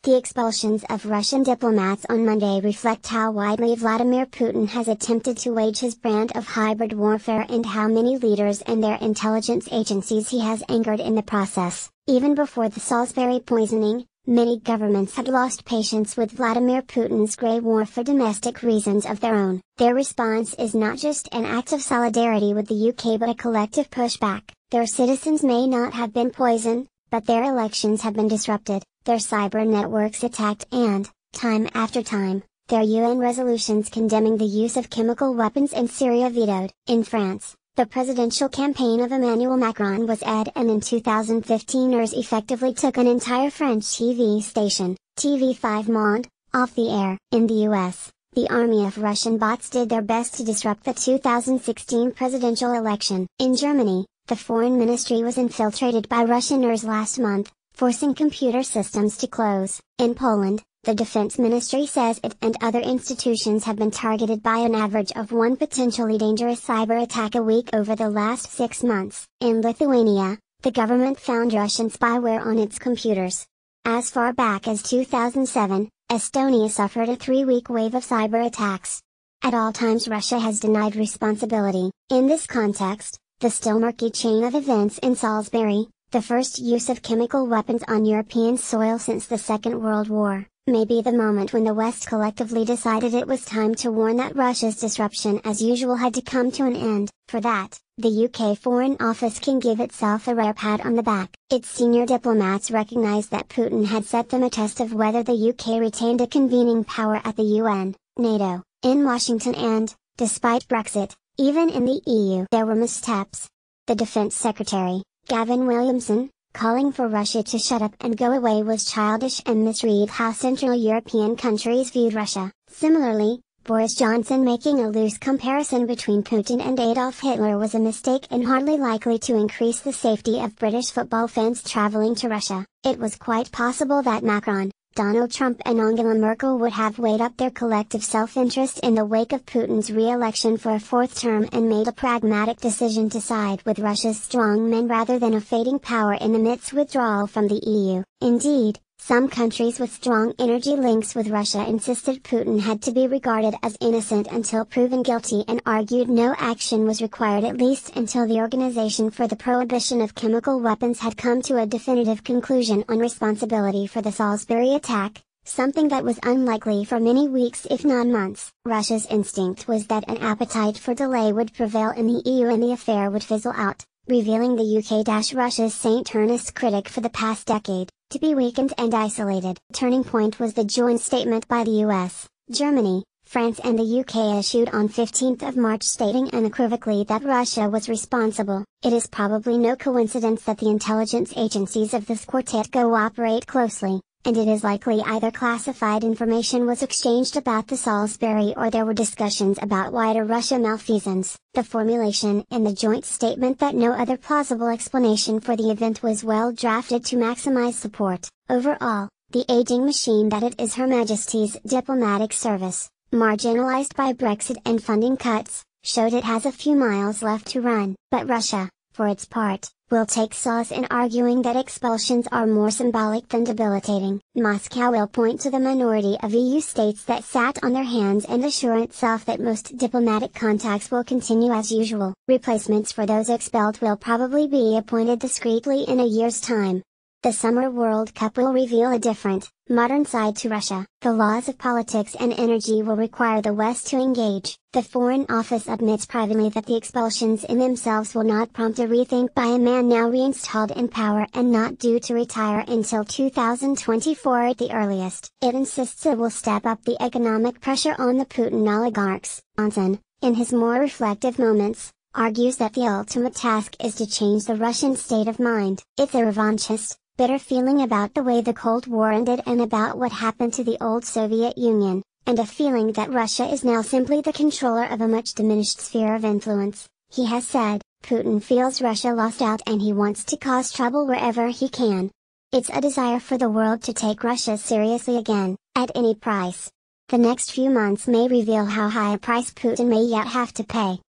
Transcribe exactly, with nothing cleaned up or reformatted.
The expulsions of Russian diplomats on Monday reflect how widely Vladimir Putin has attempted to wage his brand of hybrid warfare and how many leaders and their intelligence agencies he has angered in the process. Even before the Salisbury poisoning, many governments had lost patience with Vladimir Putin's grey war for domestic reasons of their own. Their response is not just an act of solidarity with the U K but a collective pushback. Their citizens may not have been poisoned, but their elections have been disrupted, their cyber networks attacked and, time after time, their U N resolutions condemning the use of chemical weapons in Syria vetoed. In France, the presidential campaign of Emmanuel Macron was aired, and in two thousand fifteen ers effectively took an entire French T V station, T V five Monde, off the air. In the U S, the army of Russian bots did their best to disrupt the two thousand sixteen presidential election. In Germany, the foreign ministry was infiltrated by Russianers last month, forcing computer systems to close. In Poland, the defense ministry says it and other institutions have been targeted by an average of one potentially dangerous cyber attack a week over the last six months. In Lithuania, the government found Russian spyware on its computers. As far back as two thousand seven, Estonia suffered a three-week wave of cyber attacks. At all times Russia has denied responsibility. In this context, the still murky chain of events in Salisbury, the first use of chemical weapons on European soil since the Second World War, may be the moment when the West collectively decided it was time to warn that Russia's disruption as usual had to come to an end. For that, the U K Foreign Office can give itself a rare pat on the back. Its senior diplomats recognized that Putin had set them a test of whether the U K retained a convening power at the U N, NATO, in Washington and, despite Brexit, even in the E U there were missteps. The Defense Secretary, Gavin Williamson, calling for Russia to shut up and go away was childish and misread how Central European countries viewed Russia. Similarly, Boris Johnson making a loose comparison between Putin and Adolf Hitler was a mistake and hardly likely to increase the safety of British football fans traveling to Russia. It was quite possible that Macron, Donald Trump and Angela Merkel would have weighed up their collective self-interest in the wake of Putin's re-election for a fourth term and made a pragmatic decision to side with Russia's strong men rather than a fading power in amidst withdrawal from the E U. Indeed, some countries with strong energy links with Russia insisted Putin had to be regarded as innocent until proven guilty and argued no action was required at least until the Organization for the Prohibition of Chemical Weapons had come to a definitive conclusion on responsibility for the Salisbury attack, something that was unlikely for many weeks if not months. Russia's instinct was that an appetite for delay would prevail in the E U and the affair would fizzle out, revealing the U K-Russia's Saint Ernest critic for the past decade to be weakened and isolated. Turning point was the joint statement by the U S, Germany, France and the U K issued on fifteenth of March stating unequivocally that Russia was responsible. It is probably no coincidence that the intelligence agencies of this quartet cooperate closely, and it is likely either classified information was exchanged about the Salisbury or there were discussions about wider Russia malfeasance. The formulation in the joint statement that no other plausible explanation for the event was well drafted to maximize support. Overall, the aging machine that it is Her Majesty's diplomatic service, marginalized by Brexit and funding cuts, showed it has a few miles left to run. But Russia, for its part, will take solace in arguing that expulsions are more symbolic than debilitating. Moscow will point to the minority of E U states that sat on their hands and assure itself that most diplomatic contacts will continue as usual. Replacements for those expelled will probably be appointed discreetly in a year's time. The Summer World Cup will reveal a different, modern side to Russia. The laws of politics and energy will require the West to engage. The Foreign Office admits privately that the expulsions in themselves will not prompt a rethink by a man now reinstalled in power and not due to retire until two thousand twenty-four at the earliest. It insists it will step up the economic pressure on the Putin oligarchs. Johnson, in his more reflective moments, argues that the ultimate task is to change the Russian state of mind. It's a revanchist, bitter feeling about the way the Cold War ended and about what happened to the old Soviet Union, and a feeling that Russia is now simply the controller of a much diminished sphere of influence. He has said, Putin feels Russia lost out and he wants to cause trouble wherever he can. It's a desire for the world to take Russia seriously again, at any price. The next few months may reveal how high a price Putin may yet have to pay.